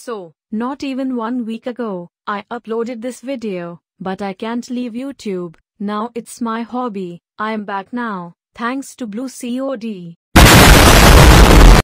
So, not even 1 week ago, I uploaded this video, but I can't leave YouTube. Now it's my hobby. I am back now, thanks to Blue COD.